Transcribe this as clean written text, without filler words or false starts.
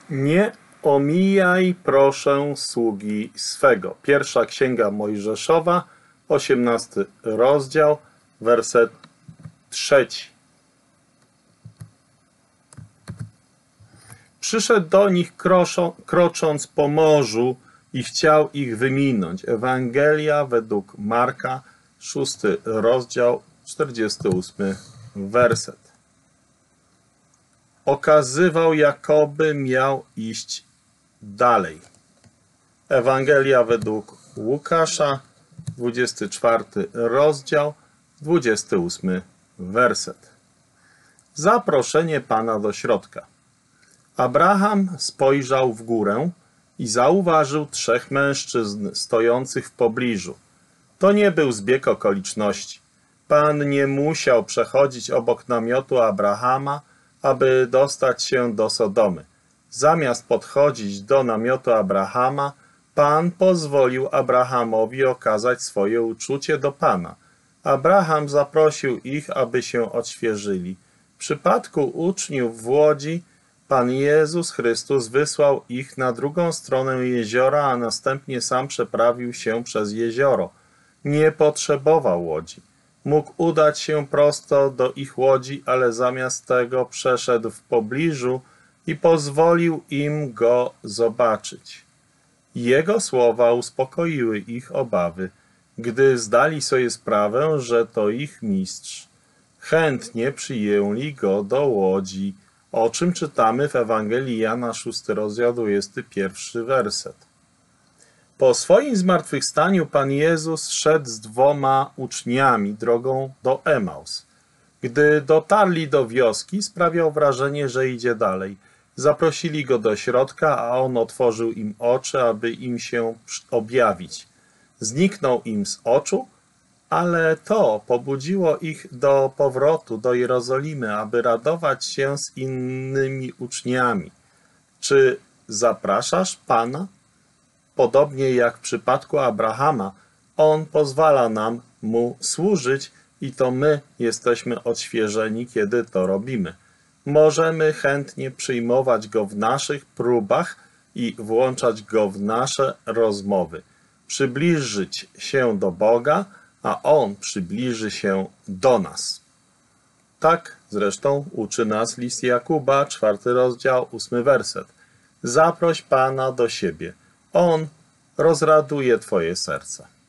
Nie omijaj, proszę, sługi swego. Pierwsza Księga Mojżeszowa, 18 rozdział, werset 3. Przyszedł do nich krocząc po morzu i chciał ich wyminąć. Ewangelia według Marka, 6 rozdział, 48 werset. Okazywał, jakoby miał iść dalej. Ewangelia według Łukasza, 24 rozdział, 28 werset. Zaproszenie Pana do środka. Abraham spojrzał w górę i zauważył 3 mężczyzn stojących w pobliżu. To nie był zbieg okoliczności. Pan nie musiał przechodzić obok namiotu Abrahama, aby dostać się do Sodomy. Zamiast podchodzić do namiotu Abrahama, Pan pozwolił Abrahamowi okazać swoje uczucie do Pana. Abraham zaprosił ich, aby się odświeżyli. W przypadku uczniów w łodzi Pan Jezus Chrystus wysłał ich na drugą stronę jeziora, a następnie sam przeprawił się przez jezioro. Nie potrzebował łodzi. Mógł udać się prosto do ich łodzi, ale zamiast tego przeszedł w pobliżu i pozwolił im go zobaczyć. Jego słowa uspokoiły ich obawy, gdy zdali sobie sprawę, że to ich mistrz. Chętnie przyjęli go do łodzi, o czym czytamy w Ewangelii Jana, 6 rozdział, 21 werset. Po swoim zmartwychwstaniu Pan Jezus szedł z 2 uczniami drogą do Emaus. Gdy dotarli do wioski, sprawiał wrażenie, że idzie dalej. Zaprosili go do środka, a on otworzył im oczy, aby im się objawić. Zniknął im z oczu, ale to pobudziło ich do powrotu do Jerozolimy, aby radować się z innymi uczniami. Czy zapraszasz Pana? Podobnie jak w przypadku Abrahama, On pozwala nam Mu służyć i to my jesteśmy odświeżeni, kiedy to robimy. Możemy chętnie przyjmować Go w naszych próbach i włączać Go w nasze rozmowy. Przybliżyć się do Boga, a On przybliży się do nas. Tak zresztą uczy nas list Jakuba, 4 rozdział, 8 werset. Zaproś Pana do siebie. On rozraduje Twoje serce.